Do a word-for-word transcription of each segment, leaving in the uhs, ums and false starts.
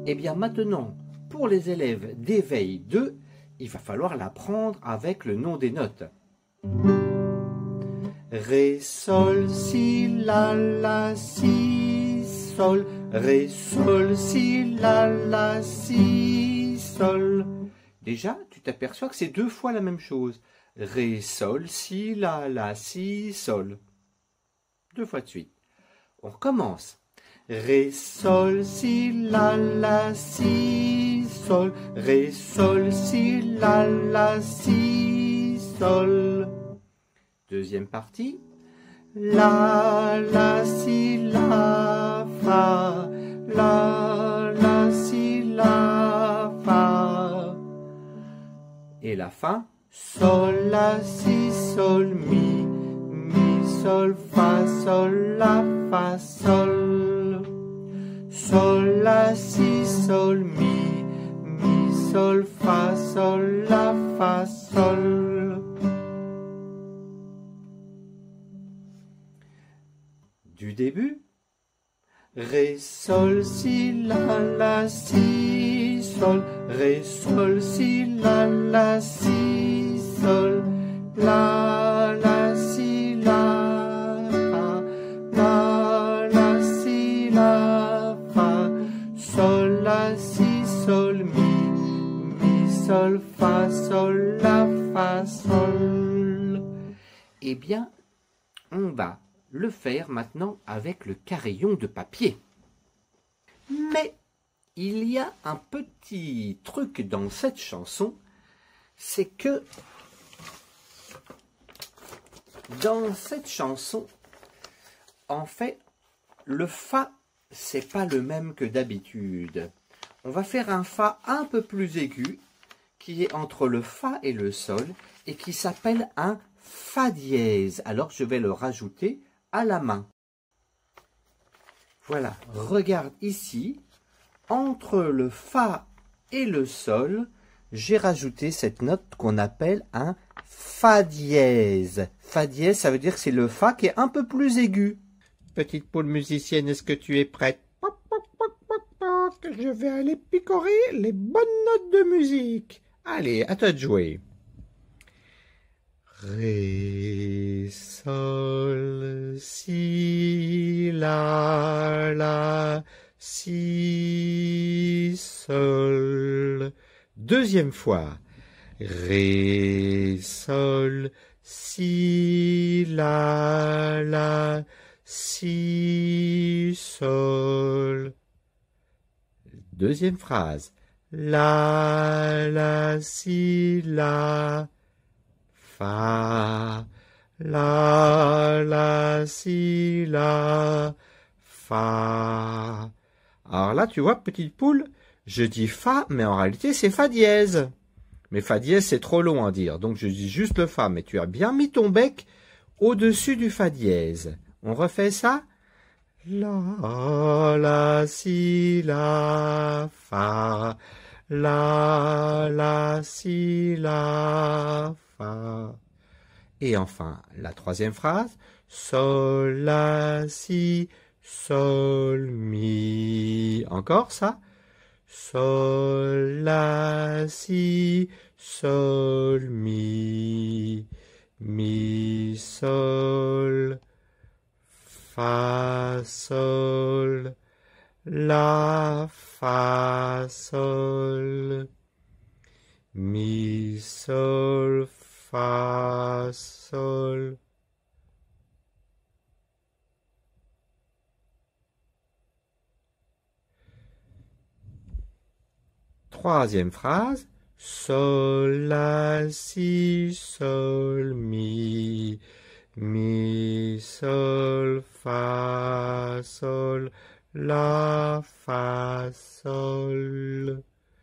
Eh bien maintenant, pour les élèves d'éveil deux, il va falloir l'apprendre avec le nom des notes. Ré, sol, si, la, la, si, sol. Ré, sol, si, la, la, si, sol. Déjà, tu t'aperçois que c'est deux fois la même chose. Ré, sol, si, la, la, si, sol. Deux fois de suite. On recommence. Ré, sol, si, la, la, si, sol. Ré, sol, si, la, la, si, sol. Deuxième partie. La, la, si, la, fa. La, la, si, la, fa. Et la fin. Sol, la, si, sol, mi. Mi, sol, fa, sol, la, fa, sol. Sol, la, si, sol, mi. Mi, sol, fa, sol, la, fa, sol. Du début. Ré, sol, si, la, la, si, sol. Ré, sol, si, la, la, si, sol. La, la, si, la, fa. La, la, si, la, fa. Sol, la, si, sol, mi. Mi, sol, fa, sol, la, fa, sol. Eh bien, on va le faire maintenant avec le carillon de papier. Mais il y a un petit truc dans cette chanson, c'est que dans cette chanson, en fait, le fa, c'est pas le même que d'habitude. On va faire un fa un peu plus aigu, qui est entre le fa et le sol, et qui s'appelle un fa dièse. Alors je vais le rajouter à la main. Voilà, regarde ici, entre le fa et le sol, j'ai rajouté cette note qu'on appelle un fa dièse. Fa dièse, ça veut dire que c'est le fa qui est un peu plus aigu. Petite poule musicienne, est-ce que tu es prête? Je vais aller picorer les bonnes notes de musique. Allez, à toi de jouer. Ré, sol, si, la, la, si, sol. Deuxième fois. Ré, sol, si, la, la, si, sol. Deuxième phrase. La, la, si, la, fa. La, la, si, la, fa. Alors là, tu vois, petite poule, je dis fa, mais en réalité, c'est fa dièse. Mais fa dièse, c'est trop long à dire, donc je dis juste le fa. Mais tu as bien mis ton bec au-dessus du fa dièse. On refait ça? La, la, si, la, fa. La, la, si, la, fa. Et enfin, la troisième phrase. Sol, la, si, sol, mi. Encore ça? Sol, la, si, sol, mi. Mi, sol, fa, sol, la, fa, sol, mi, sol, fa, sol. Troisième phrase. Sol, la, si, sol, mi. Mi, sol, fa, sol, la, fa, sol.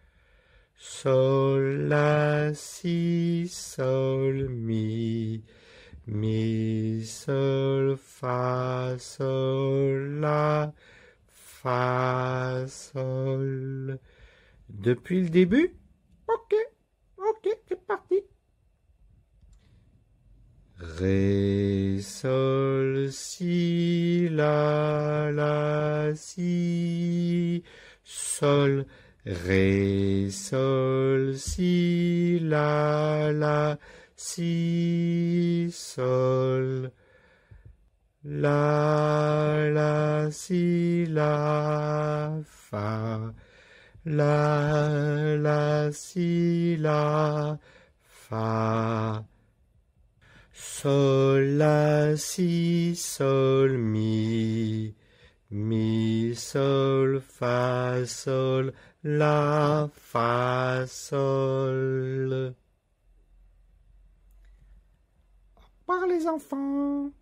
Sol, la, si, sol, mi. Mi, sol, fa, sol, la, fa, sol. Depuis le début? Ok, ok, c'est parti. Ré, sol, si, la, la, si, sol, ré, sol, si, la, la, si, sol, la, la, si, la, fa, la, la, si, la, fa, sol, la, si, sol, mi, mi, sol, fa, sol, la, fa, sol. Au revoir les enfants.